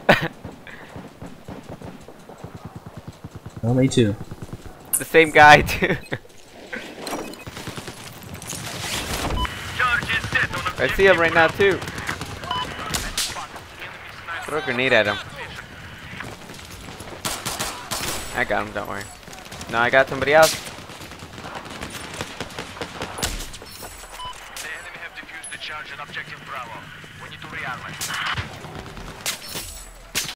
Well, me too. The same guy too. I see him right now too. Throw a grenade at him. I got him, don't worry. No, I got somebody else. The enemy have defused the charge on objective Bravo. We need to rearm it.